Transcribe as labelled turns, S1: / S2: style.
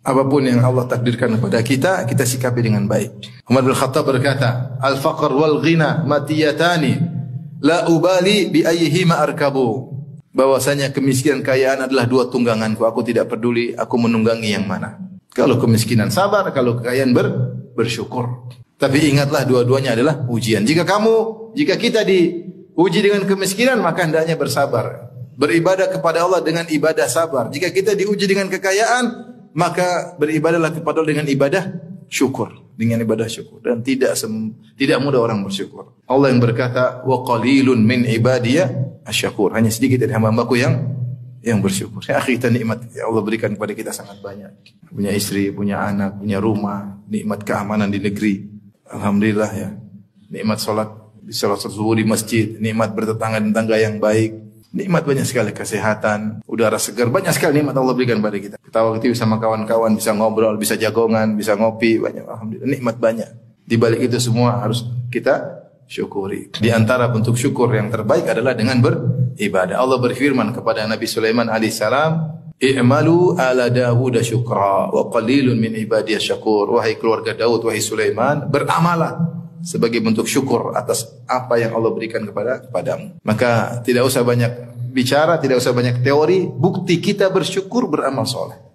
S1: Apapun yang Allah takdirkan kepada kita, kita sikapi dengan baik. Umar bin Khattab berkata, "Al-faqr wal ghina matiyatani, la ubali bi ayyihima arkabu." Bahwasanya kemiskinan kekayaan adalah dua tungganganku. Aku tidak peduli aku menunggangi yang mana. Kalau kemiskinan sabar, kalau kekayaan bersyukur. Tapi ingatlah dua-duanya adalah ujian. Jika kita diuji dengan kemiskinan, maka hendaknya bersabar. Beribadah kepada Allah dengan ibadah sabar. Jika kita diuji dengan kekayaan, maka beribadahlah kepada Allah dengan ibadah syukur. Dengan ibadah syukur. Dan tidak mudah orang bersyukur. Allah yang berkata, wa qalilun min ibadiya asyakur. Hanya sedikit dari hamba-hambaku yang bersyukur. Ya akhi, kita nikmat yang Allah berikan kepada kita sangat banyak. Punya istri, punya anak, punya rumah, nikmat keamanan di negeri. Alhamdulillah ya. Nikmat salat zuhur di masjid, nikmat bertetangga yang baik. Nikmat banyak sekali, kesehatan, udara segar, banyak sekali nikmat Allah berikan kepada kita. Ketawa-ketiwi sama kawan-kawan, bisa ngobrol, bisa jagongan, bisa ngopi, banyak. Alhamdulillah, nikmat banyak. Di balik itu semua harus kita syukuri. Di antara bentuk syukur yang terbaik adalah dengan beribadah. Allah berfirman kepada Nabi Sulaiman alaihissalam, "I'malu ala Dawud syukra wa qalilun min ibadiyas syakur." Wahai keluarga Daud, wahai Sulaiman, beramalah sebagai bentuk syukur atas apa yang Allah berikan kepadamu. Maka tidak usah banyak bicara, tidak usah banyak teori, bukti kita bersyukur beramal soleh.